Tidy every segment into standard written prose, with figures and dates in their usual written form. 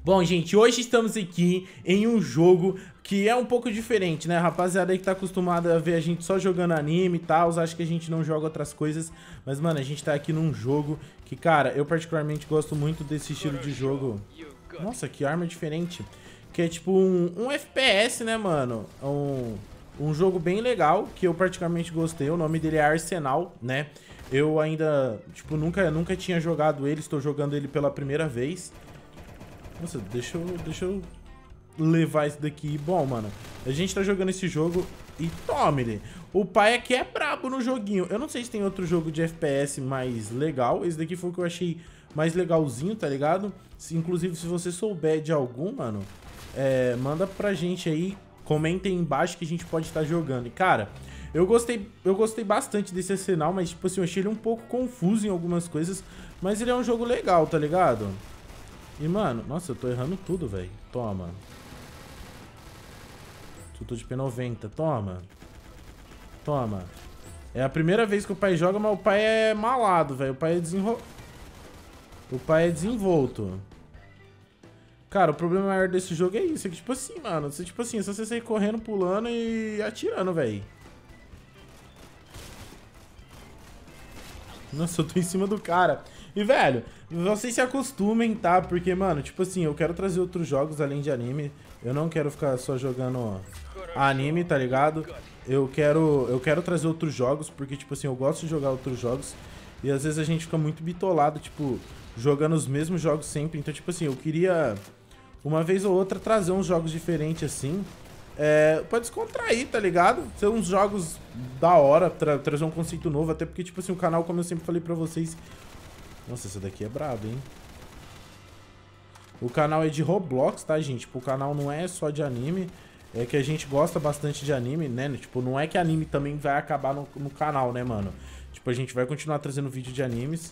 Bom, gente, hoje estamos aqui em um jogo que é um pouco diferente, né? Rapaziada aí que tá acostumada a ver a gente só jogando anime e tal, acho que a gente não joga outras coisas. Mas, mano, a gente tá aqui num jogo que, cara, eu particularmente gosto muito desse estilo de jogo. Nossa, que arma diferente. Que é tipo um FPS, né, mano? Um jogo bem legal, que eu particularmente gostei. O nome dele é Arsenal, né? Eu ainda, tipo, nunca tinha jogado ele, estou jogando ele pela primeira vez. Nossa, deixa eu levar isso daqui. Bom, mano, a gente tá jogando esse jogo e tome-lhe. O pai aqui é brabo no joguinho. Eu não sei se tem outro jogo de FPS mais legal. Esse daqui foi o que eu achei mais legalzinho, tá ligado? Inclusive, se você souber de algum, mano, manda pra gente aí. Comentem embaixo que a gente pode estar jogando. E, cara, eu gostei bastante desse Arsenal, mas, tipo assim, eu achei ele um pouco confuso em algumas coisas. Mas ele é um jogo legal, tá ligado? E, mano, nossa, eu tô errando tudo, velho. Toma. Tudo de P90, toma. Toma. É a primeira vez que o pai joga, mas o pai é malado, velho. O pai é O pai é desenvolto. Cara, o problema maior desse jogo é isso. É que, tipo assim, mano. Tipo assim, é só você sair correndo, pulando e atirando, velho. Nossa, eu tô em cima do cara. E, velho, vocês se acostumem, tá? Porque, mano, tipo assim, eu quero trazer outros jogos além de anime. Eu não quero ficar só jogando anime, tá ligado? Eu quero trazer outros jogos, porque, tipo assim, eu gosto de jogar outros jogos. E às vezes a gente fica muito bitolado, tipo, jogando os mesmos jogos sempre. Então, tipo assim, eu queria, uma vez ou outra, trazer uns jogos diferentes, assim. Pra descontrair, tá ligado? Ser uns jogos da hora, trazer um conceito novo. Até porque, tipo assim, o canal, como eu sempre falei pra vocês... Nossa, essa daqui é braba, hein? O canal é de Roblox, tá, gente? Tipo, o canal não é só de anime. É que a gente gosta bastante de anime, né? Tipo, não é que anime também vai acabar no canal, né, mano? Tipo, a gente vai continuar trazendo vídeo de animes.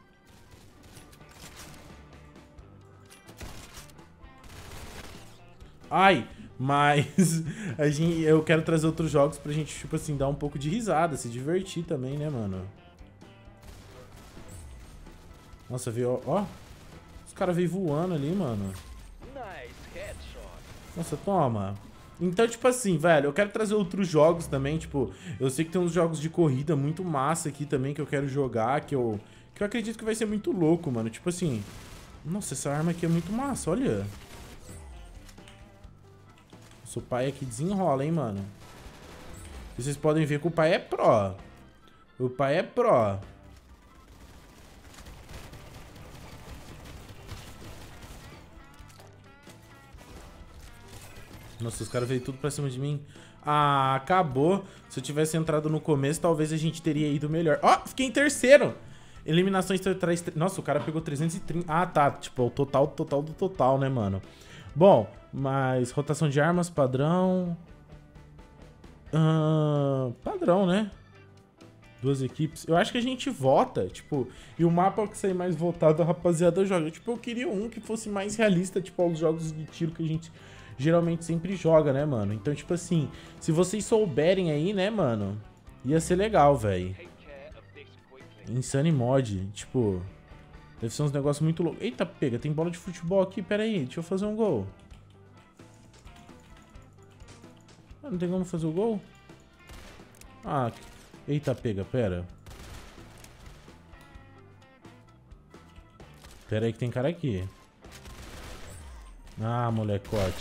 Ai, mas eu quero trazer outros jogos pra gente, tipo assim, dar um pouco de risada, se divertir também, né, mano? Nossa, viu? Ó. Os caras veio voando ali, mano. Nossa, toma. Então, tipo assim, velho, eu quero trazer outros jogos também, tipo... Eu sei que tem uns jogos de corrida muito massa aqui também que eu quero jogar, que eu acredito que vai ser muito louco, mano. Tipo assim... Nossa, essa arma aqui é muito massa, olha. Nossa, o pai aqui desenrola, hein, mano. E vocês podem ver que o pai é pró. O pai é pró. Nossa, os caras veio tudo pra cima de mim. Ah, acabou. Se eu tivesse entrado no começo, talvez a gente teria ido melhor. Ó, fiquei em terceiro. Eliminações traz... Nossa, o cara pegou 330. Ah, tá. Tipo, é o total do total, né, mano? Bom, mas rotação de armas, padrão. Padrão, né? Duas equipes. Eu acho que a gente vota, tipo... E o mapa que sair mais votado, a rapaziada joga. Tipo, eu queria um que fosse mais realista, tipo, aos jogos de tiro que a gente... geralmente sempre joga, né, mano? Então, tipo assim, se vocês souberem aí, né, mano, ia ser legal, velho. Insane Mod, tipo, deve ser uns negócios muito loucos. Eita, pega, tem bola de futebol aqui, pera aí, deixa eu fazer um gol. Ah, não tem como fazer o gol? Ah, eita, pega, pera. Pera aí que tem cara aqui. Ah, molecote.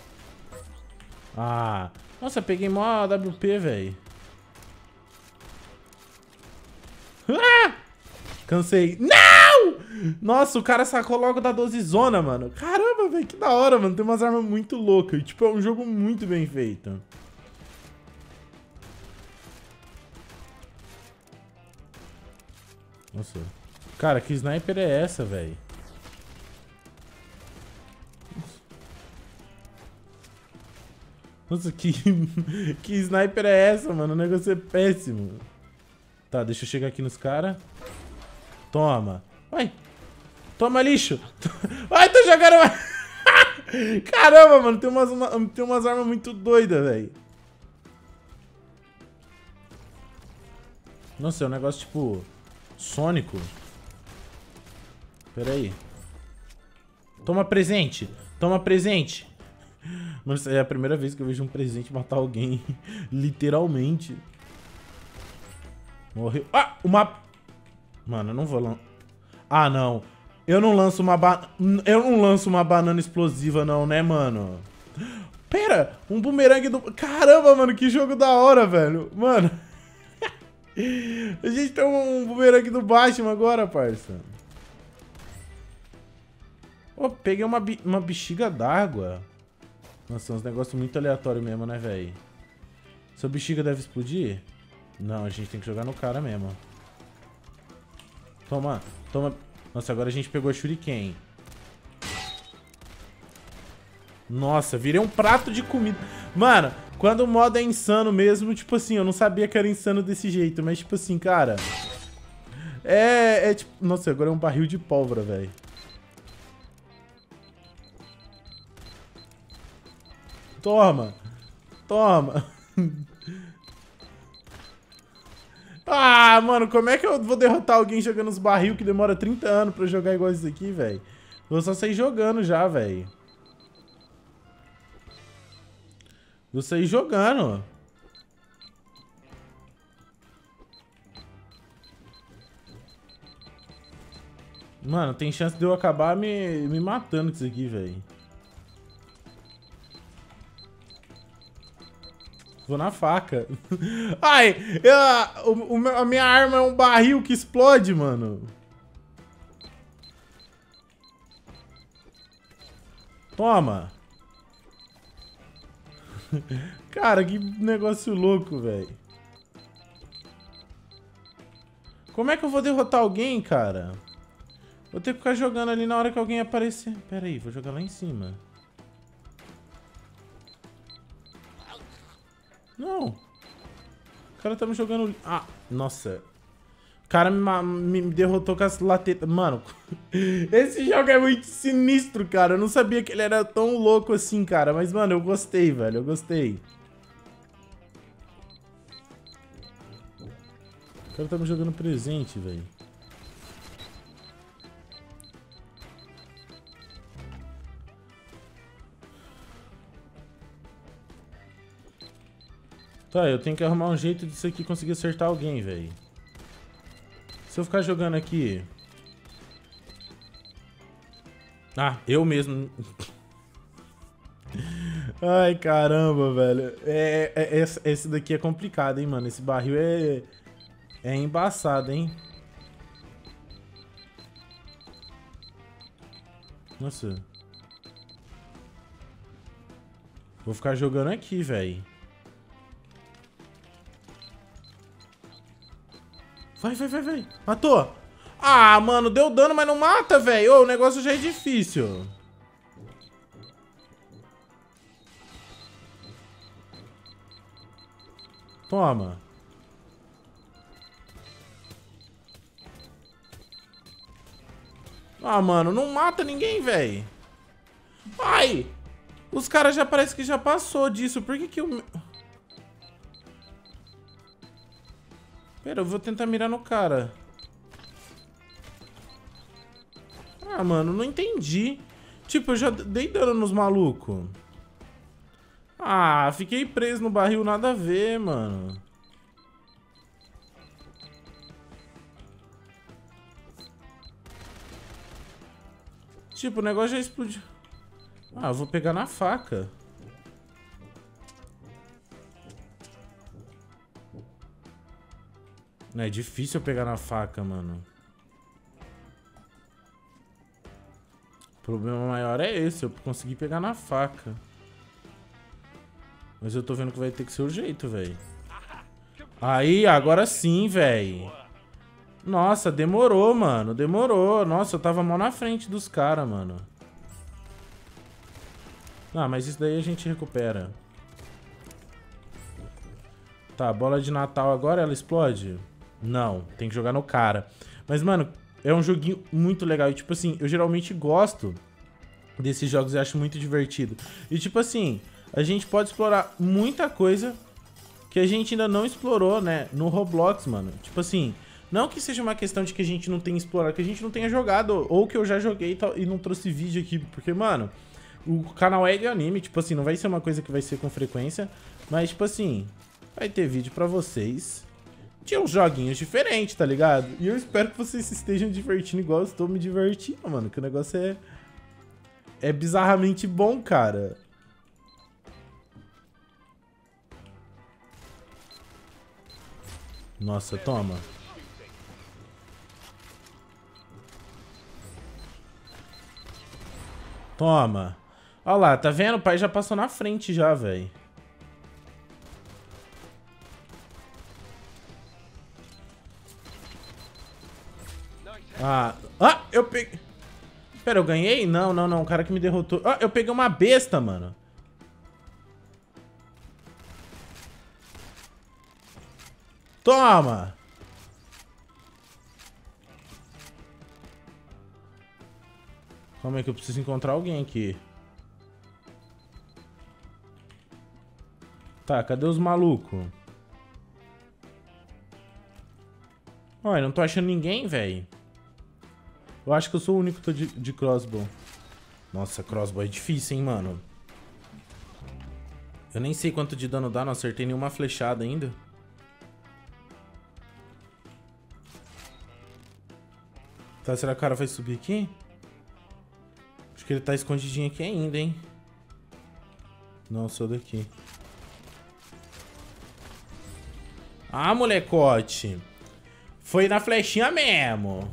Ah. Nossa, peguei mó AWP, velho. Ah! Cansei. Não! Nossa, o cara sacou logo da 12 zona, mano. Caramba, velho, que da hora, mano. Tem umas armas muito loucas. E, tipo, é um jogo muito bem feito. Nossa. Cara, que sniper é essa, velho? Nossa, que sniper é essa, mano? O negócio é péssimo. Tá, deixa eu chegar aqui nos caras. Toma. Vai. Toma, lixo. Ai, tô jogando... Caramba, mano. Tem umas armas muito doidas, velho. Nossa, é um negócio tipo... Sônico. Pera aí. Toma presente. Toma presente. Mano, isso é a primeira vez que eu vejo um presente matar alguém. Literalmente. Morreu. Ah, uma... Mano, eu não vou lançar... Ah, não. Eu não lanço uma banana explosiva não, né, mano? Pera, um bumerangue do... Caramba, mano, que jogo da hora, velho. Mano. A gente tem um bumerangue do Batman agora, parça. Oh, peguei uma bexiga d'água. Nossa, uns negócios muito aleatórios mesmo, né, velho? Sua bexiga deve explodir? Não, a gente tem que jogar no cara mesmo. Toma, toma. Nossa, agora a gente pegou a Shuriken. Nossa, virei um prato de comida. Mano, quando o modo é insano mesmo, tipo assim, eu não sabia que era insano desse jeito. Mas, tipo assim, cara... É tipo... Nossa, agora é um barril de pólvora, velho. Toma. Toma. Ah, mano, como é que eu vou derrotar alguém jogando os barril que demora 30 anos pra jogar igual isso aqui, velho? Vou só sair jogando já, velho. Vou sair jogando. Mano, tem chance de eu acabar me matando com isso aqui, velho. Vou na faca. Ai, a minha arma é um barril que explode, mano. Toma. Cara, que negócio louco, velho. Como é que eu vou derrotar alguém, cara? Vou ter que ficar jogando ali na hora que alguém aparecer. Pera aí, vou jogar lá em cima. Não. O cara tá me jogando... Ah, nossa. O cara me derrotou com as latetas. Mano, esse jogo é muito sinistro, cara. Eu não sabia que ele era tão louco assim, cara. Mas, mano, eu gostei, velho. Eu gostei. O cara tá me jogando presente, velho. Tá, eu tenho que arrumar um jeito disso aqui conseguir acertar alguém, velho. Se eu ficar jogando aqui... Ah, eu mesmo... Ai, caramba, velho. Esse daqui é complicado, hein, mano. Esse barril é embaçado, hein. Nossa. Vou ficar jogando aqui, velho. Vai, vai, vai, vai. Matou. Ah, mano, deu dano, mas não mata, velho. O negócio já é difícil. Toma. Ah, mano, não mata ninguém, velho. Ai. Os caras já parece que já passou disso. Por que que eu... Pera, eu vou tentar mirar no cara. Ah, mano, não entendi. Tipo, eu já dei dano nos malucos. Ah, fiquei preso no barril, nada a ver, mano. Tipo, o negócio já explodiu. Ah, eu vou pegar na faca. É difícil eu pegar na faca, mano. O problema maior é esse, eu consegui pegar na faca. Mas eu tô vendo que vai ter que ser o jeito, velho. Aí, agora sim, velho. Nossa, demorou, mano. Demorou. Nossa, eu tava mal na frente dos caras, mano. Ah, mas isso daí a gente recupera. Tá, bola de Natal agora, ela explode? Não, tem que jogar no cara. Mas, mano, é um joguinho muito legal. E, tipo assim, eu geralmente gosto desses jogos e acho muito divertido. E, tipo assim, a gente pode explorar muita coisa que a gente ainda não explorou, né? No Roblox, mano. Tipo assim, Não que seja uma questão de que a gente não tenha explorado, que a gente não tenha jogado, ou que eu já joguei e não trouxe vídeo aqui, porque, mano, o canal é de anime, tipo assim, não vai ser uma coisa que vai ser com frequência, mas, tipo assim, vai ter vídeo pra vocês de uns joguinhos diferentes, tá ligado? E eu espero que vocês se estejam divertindo igual eu estou me divertindo, mano, que o negócio é bizarramente bom, cara. Nossa, toma. Toma. Olha lá, tá vendo? O pai já passou na frente já, velho. Ah, eu peguei... Pera, eu ganhei? Não, não, não. O cara que me derrotou... Ah, eu peguei uma besta, mano. Toma! Calma aí que eu preciso encontrar alguém aqui. Tá, cadê os malucos? Olha, não tô achando ninguém, velho. Eu acho que eu sou o único que tô de crossbow. Nossa, crossbow é difícil, hein, mano. Eu nem sei quanto de dano dá, não acertei nenhuma flechada ainda. Tá, será que o cara vai subir aqui? Acho que ele tá escondidinho aqui ainda, hein. Não, sou daqui. Ah, molecote. Foi na flechinha mesmo.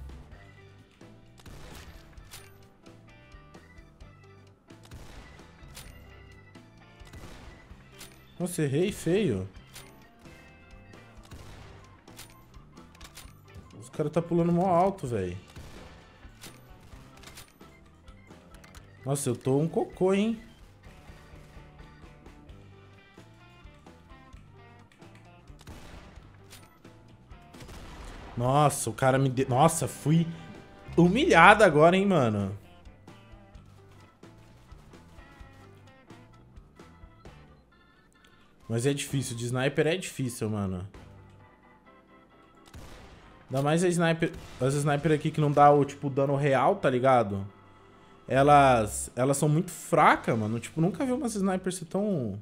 Nossa, errei feio. Os caras tá pulando mó alto, velho. Nossa, eu tô um cocô, hein. Nossa, o cara me deu... Nossa, fui humilhado agora, hein, mano. Mas é difícil, de sniper é difícil, mano. Ainda mais as sniper aqui que não dá o, tipo, dano real, tá ligado? Elas são muito fracas, mano. Tipo, nunca vi umas snipers ser tão...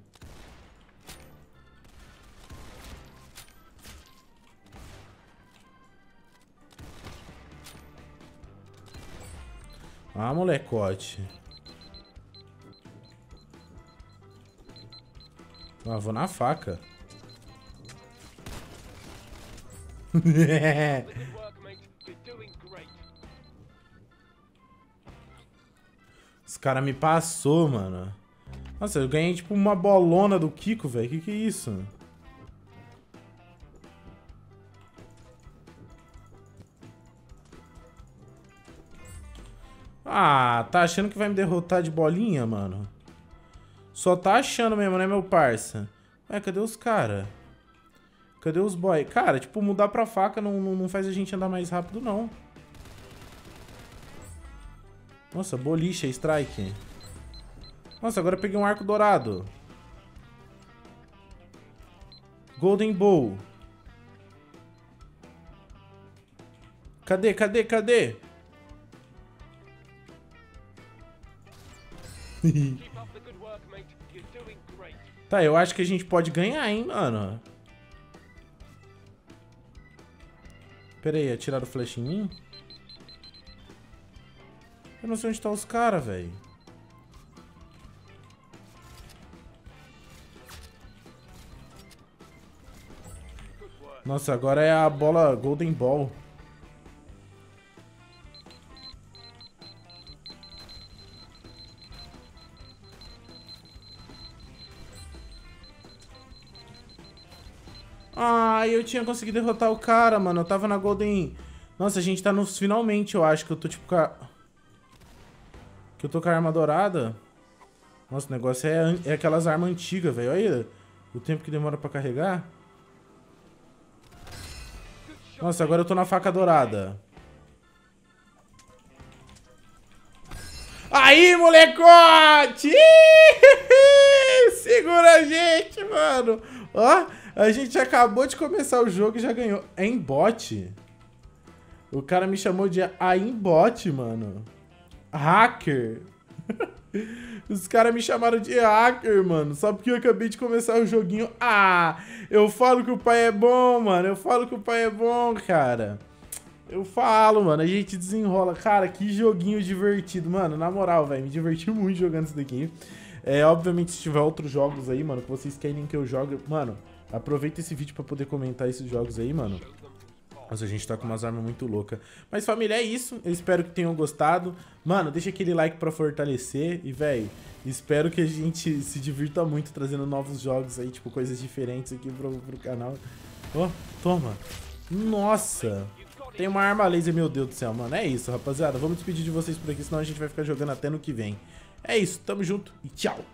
Ah, molecote. Ah, vou na faca. Os caras me passou, mano. Nossa, eu ganhei tipo uma bolona do Kiko, velho. Que é isso? Ah, tá achando que vai me derrotar de bolinha, mano? Só tá achando mesmo, né, meu parça? Ué, cadê os cara? Cadê os boy? Cara, tipo, mudar pra faca não faz a gente andar mais rápido, não. Nossa, boliche, strike. Nossa, agora eu peguei um arco dourado. Golden Bow. Cadê, cadê, cadê? Tá, eu acho que a gente pode ganhar, hein, mano. Pera aí, atiraram o flash em mim? Eu não sei onde tá os caras, velho. Nossa, agora é a bola Golden Ball. Ah, eu tinha conseguido derrotar o cara, mano. Eu tava na Golden... Nossa, a gente tá nos finalmente, eu acho. Que eu tô tipo com a... Que eu tô com a arma dourada. Nossa, o negócio é aquelas armas antigas, velho. Olha o tempo que demora pra carregar. Nossa, agora eu tô na faca dourada. Aí, molecote! Segura a gente, mano. Ó, A gente acabou de começar o jogo e já ganhou. É em bot? O cara me chamou de aimbot, mano. Hacker. Os caras me chamaram de hacker, mano. Só porque eu acabei de começar o joguinho. Ah, eu falo que o pai é bom, mano. Eu falo que o pai é bom, cara. Eu falo, mano. A gente desenrola. Cara, que joguinho divertido. Mano, na moral, velho. Me diverti muito jogando isso daqui. Obviamente, se tiver outros jogos aí, mano, que vocês querem que eu jogue... Mano, aproveita esse vídeo pra poder comentar esses jogos aí, mano. Nossa, a gente tá com umas armas muito loucas. Mas, família, é isso. Eu espero que tenham gostado. Mano, deixa aquele like pra fortalecer. E, velho, espero que a gente se divirta muito trazendo novos jogos aí, tipo, coisas diferentes aqui pro canal. Ó, toma. Nossa. Tem uma arma laser, meu Deus do céu, mano. É isso, rapaziada. Vamos despedir de vocês por aqui, senão a gente vai ficar jogando até no que vem. É isso, tamo junto e tchau.